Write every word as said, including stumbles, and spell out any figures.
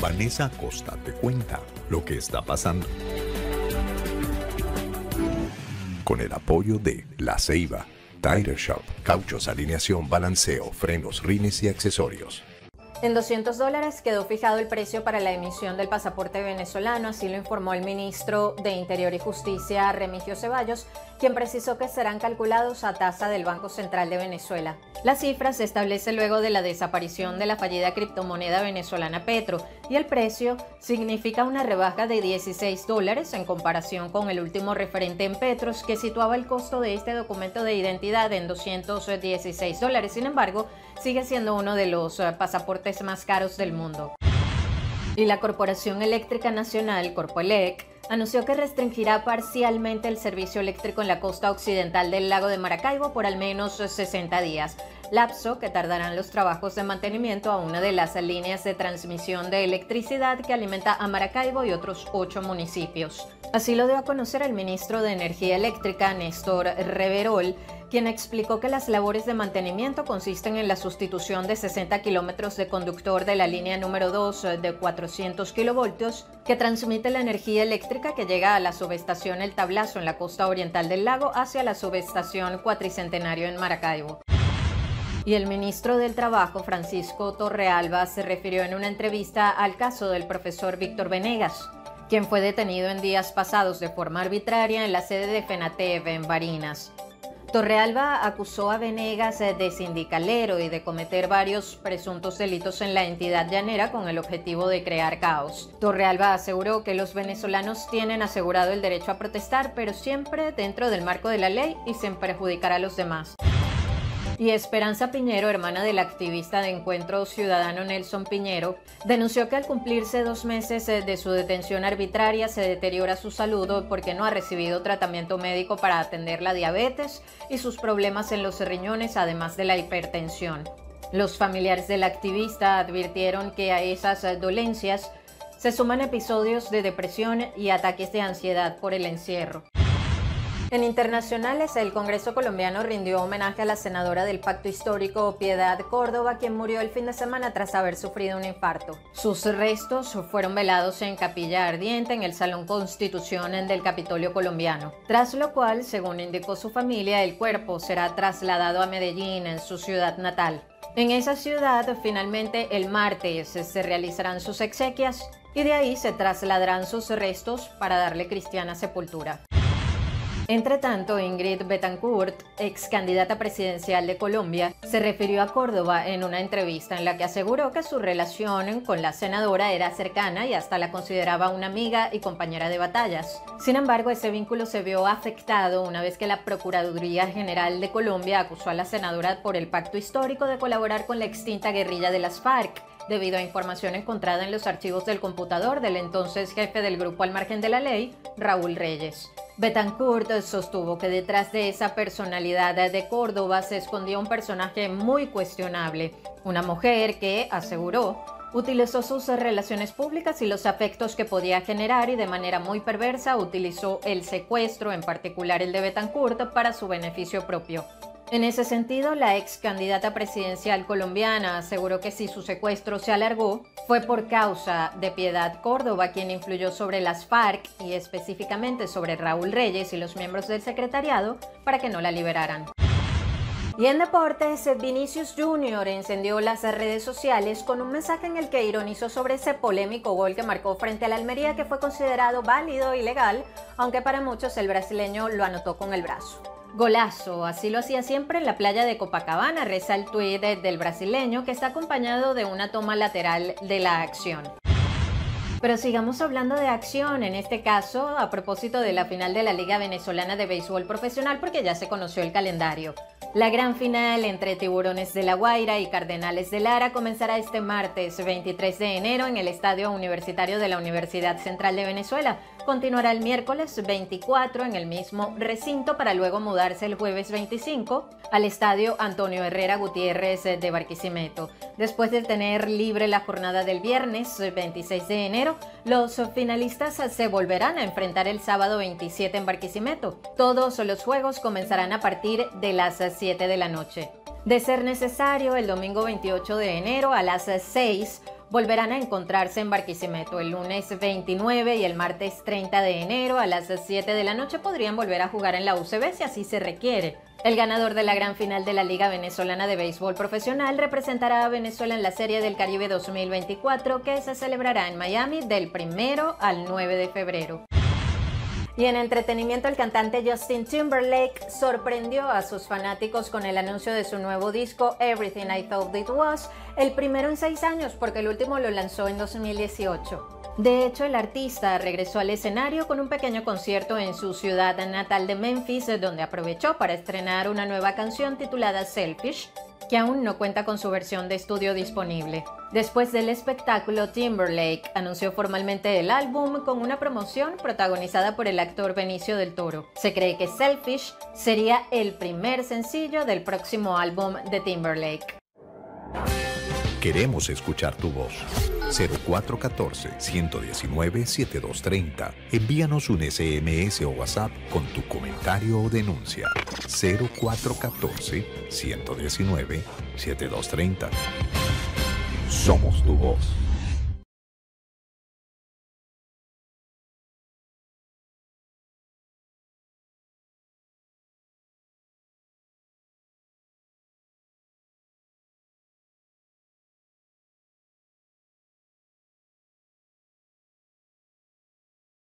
Vanessa Acosta te cuenta lo que está pasando. Con el apoyo de La Ceiba, Tire Shop, cauchos, alineación, balanceo, frenos, rines y accesorios. En doscientos dólares quedó fijado el precio para la emisión del pasaporte venezolano, así lo informó el ministro de Interior y Justicia, Remigio Ceballos, quien precisó que serán calculados a tasa del Banco Central de Venezuela. La cifra se establece luego de la desaparición de la fallida criptomoneda venezolana Petro, y el precio significa una rebaja de dieciséis dólares en comparación con el último referente en Petros, que situaba el costo de este documento de identidad en doscientos dieciséis dólares. Sin embargo, sigue siendo uno de los pasaportes más caros del mundo. Y la Corporación Eléctrica Nacional, Corpoelec, anunció que restringirá parcialmente el servicio eléctrico en la costa occidental del lago de Maracaibo por al menos sesenta días, lapso que tardarán los trabajos de mantenimiento a una de las líneas de transmisión de electricidad que alimenta a Maracaibo y otros ocho municipios. Así lo dio a conocer el ministro de Energía Eléctrica, Néstor Reverol, quien explicó que las labores de mantenimiento consisten en la sustitución de sesenta kilómetros de conductor de la línea número dos de cuatrocientos kilovoltios que transmite la energía eléctrica que llega a la subestación El Tablazo en la costa oriental del lago hacia la subestación Cuatricentenario en Maracaibo. Y el ministro del Trabajo, Francisco Torrealba, se refirió en una entrevista al caso del profesor Víctor Venegas, quien fue detenido en días pasados de forma arbitraria en la sede de FENATEV en Barinas. Torrealba acusó a Venegas de sindicalero y de cometer varios presuntos delitos en la entidad llanera con el objetivo de crear caos. Torrealba aseguró que los venezolanos tienen asegurado el derecho a protestar, pero siempre dentro del marco de la ley y sin perjudicar a los demás. Y Esperanza Piñero, hermana del activista de Encuentro Ciudadano Nelson Piñero, denunció que al cumplirse dos meses de su detención arbitraria se deteriora su salud porque no ha recibido tratamiento médico para atender la diabetes y sus problemas en los riñones, además de la hipertensión. Los familiares del activista advirtieron que a esas dolencias se suman episodios de depresión y ataques de ansiedad por el encierro. En internacionales, el Congreso colombiano rindió homenaje a la senadora del Pacto Histórico, Piedad Córdoba, quien murió el fin de semana tras haber sufrido un infarto. Sus restos fueron velados en capilla ardiente en el Salón Constitución del Capitolio colombiano, tras lo cual, según indicó su familia, el cuerpo será trasladado a Medellín, en su ciudad natal. En esa ciudad, finalmente, el martes se realizarán sus exequias y de ahí se trasladarán sus restos para darle cristiana sepultura. Entre tanto, Ingrid Betancourt, ex candidata presidencial de Colombia, se refirió a Córdoba en una entrevista en la que aseguró que su relación con la senadora era cercana y hasta la consideraba una amiga y compañera de batallas. Sin embargo, ese vínculo se vio afectado una vez que la Procuraduría General de Colombia acusó a la senadora por el pacto histórico de colaborar con la extinta guerrilla de las FARC, debido a información encontrada en los archivos del computador del entonces jefe del grupo al margen de la ley, Raúl Reyes. Betancourt sostuvo que detrás de esa personalidad de Córdoba se escondía un personaje muy cuestionable, una mujer que, aseguró, utilizó sus relaciones públicas y los afectos que podía generar y de manera muy perversa utilizó el secuestro, en particular el de Betancourt, para su beneficio propio. En ese sentido, la ex candidata presidencial colombiana aseguró que si su secuestro se alargó, fue por causa de Piedad Córdoba, quien influyó sobre las FARC y específicamente sobre Raúl Reyes y los miembros del secretariado para que no la liberaran. Y en deportes, Vinicius Junior encendió las redes sociales con un mensaje en el que ironizó sobre ese polémico gol que marcó frente a la Almería, que fue considerado válido y legal, aunque para muchos el brasileño lo anotó con el brazo. Golazo, así lo hacía siempre en la playa de Copacabana, reza el tuit del brasileño, que está acompañado de una toma lateral de la acción. Pero sigamos hablando de acción, en este caso a propósito de la final de la Liga Venezolana de Béisbol Profesional, porque ya se conoció el calendario. La gran final entre Tiburones de La Guaira y Cardenales de Lara comenzará este martes veintitrés de enero en el Estadio Universitario de la Universidad Central de Venezuela. Continuará el miércoles veinticuatro en el mismo recinto para luego mudarse el jueves veinticinco al Estadio Antonio Herrera Gutiérrez de Barquisimeto. Después de tener libre la jornada del viernes veintiséis de enero, los finalistas se volverán a enfrentar el sábado veintisiete en Barquisimeto. Todos los juegos comenzarán a partir de las siete de la noche. De ser necesario, el domingo veintiocho de enero a las seis volverán a encontrarse en Barquisimeto el lunes veintinueve y el martes treinta de enero a las siete de la noche podrían volver a jugar en la U C B si así se requiere. El ganador de la gran final de la Liga Venezolana de Béisbol Profesional representará a Venezuela en la Serie del Caribe dos mil veinticuatro, que se celebrará en Miami del primero al nueve de febrero. Y en entretenimiento, el cantante Justin Timberlake sorprendió a sus fanáticos con el anuncio de su nuevo disco Everything I Thought It Was, el primero en seis años porque el último lo lanzó en dos mil dieciocho. De hecho, el artista regresó al escenario con un pequeño concierto en su ciudad natal de Memphis, donde aprovechó para estrenar una nueva canción titulada Selfish, que aún no cuenta con su versión de estudio disponible. Después del espectáculo, Timberlake anunció formalmente el álbum con una promoción protagonizada por el actor Benicio del Toro. Se cree que Selfish sería el primer sencillo del próximo álbum de Timberlake. Queremos escuchar tu voz. cero cuatro uno cuatro, uno uno nueve, siete dos tres cero. Envíanos un S M S o WhatsApp con tu comentario o denuncia. cero cuatro uno cuatro, uno uno nueve, siete dos tres cero. Somos tu voz.